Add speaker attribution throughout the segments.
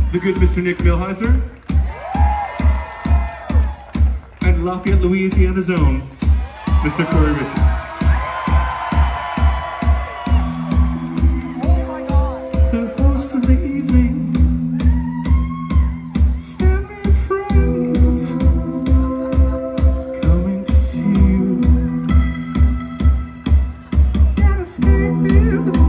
Speaker 1: the good Mr. Nick Milheiser, and Lafayette, Louisiana's own Mr. Corey Ritchie. The host of the evening, family and friends, coming to see you. Can't escape you.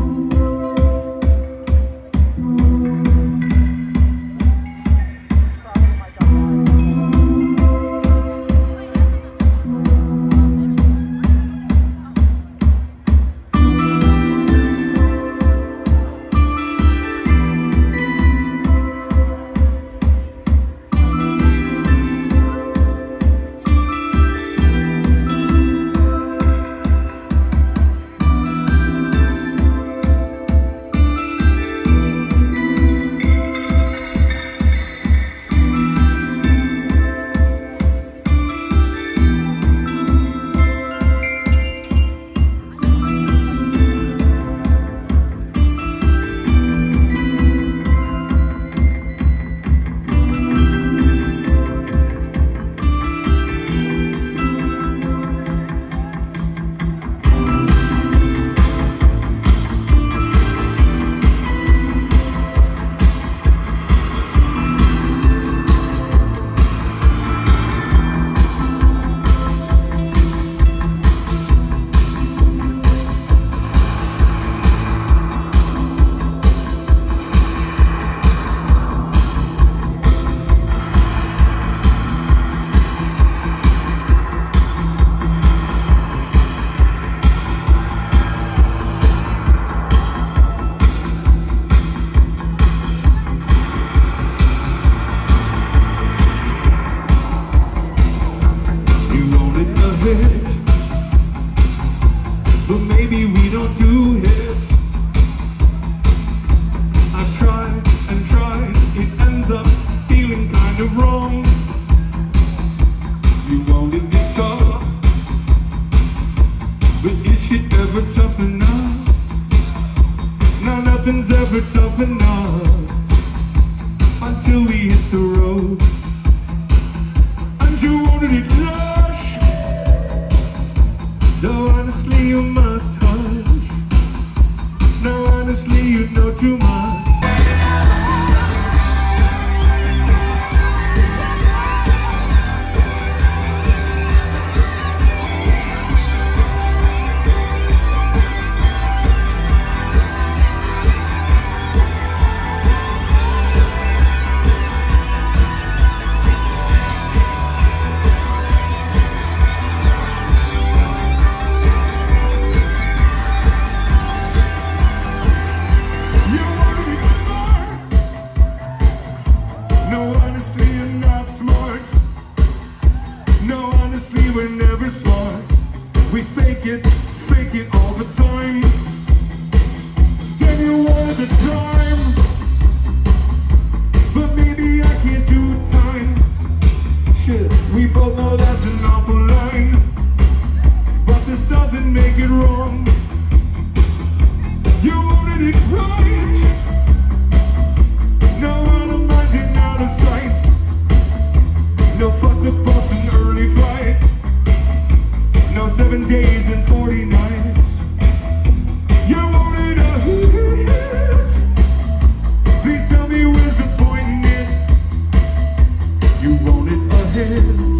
Speaker 1: But maybe we don't do hits. I've tried and tried, it ends up feeling kind of wrong. You wanted it tough, but is shit ever tough enough? No, nothing's ever tough enough until we hit the road. And you wanted it lush. No, honestly, you must hush. No, honestly, you know too much. Honestly, you're not smart. No, honestly, we're never smart. We fake it all the time. Then you wanted the time, but maybe I can't do time. Shit, we both know that's an awful line, but this doesn't make it wrong. You wanted it right. No, out of mind and out of sight. No fucked up bus and early flight. No 7 days and 40 nights. You wanted a hit. Please tell me where's the point in it. You wanted a hit.